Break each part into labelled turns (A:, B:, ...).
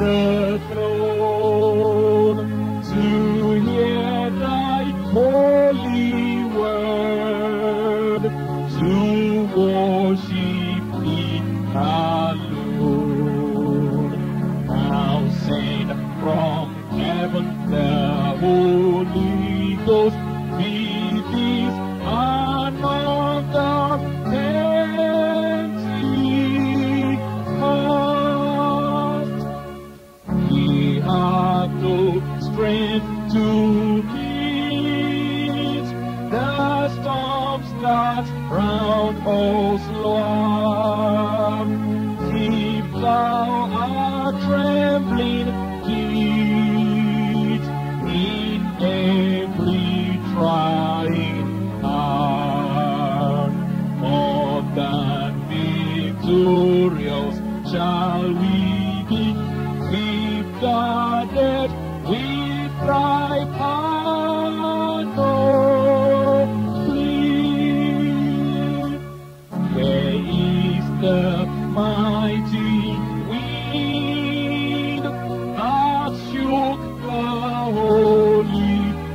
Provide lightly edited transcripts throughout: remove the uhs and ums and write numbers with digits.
A: the throne to hear thy holy word, to worship thee alone. Now send from heaven the Holy Ghost, be this among the Pentecost. We have no strength to meet the storms that round us lurk. Keep thou our trembling feet in every trying hour. More than victorious shall we be, keep guarded with thy panoply. Where is the mighty wind that shook the holy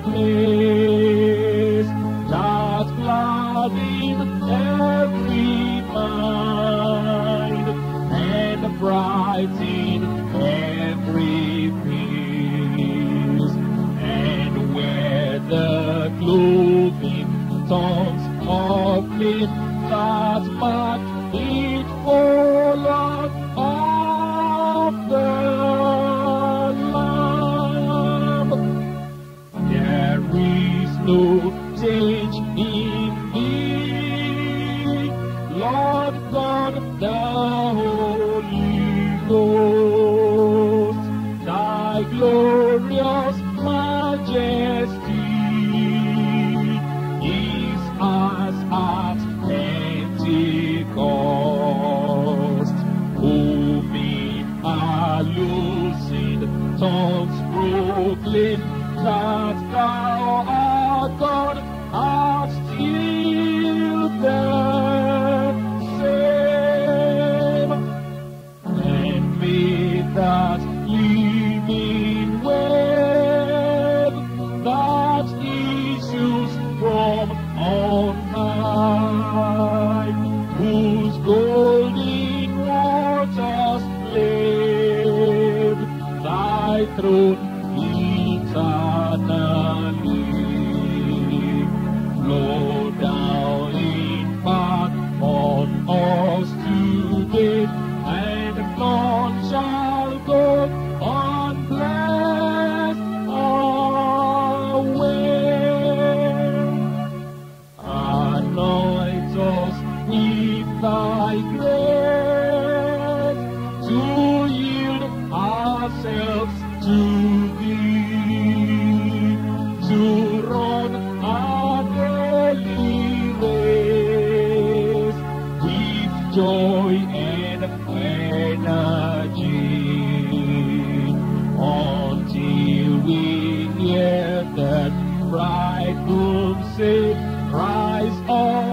A: place, that gladdened every mind and brightened every face? And where the cloven tongues of flame that mark it full of the Lamb? There is no change in thee, Lord God, the Holy Ghost. Thy glorious majesty is as at Pentecost. Whom in our lucid tongues proclaim that thou art God, art still the same. And may that living web that issues from on high, whose golden waters lave thy throne eternally, flow down in part on us today, and none shall go unblessed away. Anoint us with thy grace to yield ourselves to thee, to run our daily race with joy and energy, until we hear that bridegroom say, rise up.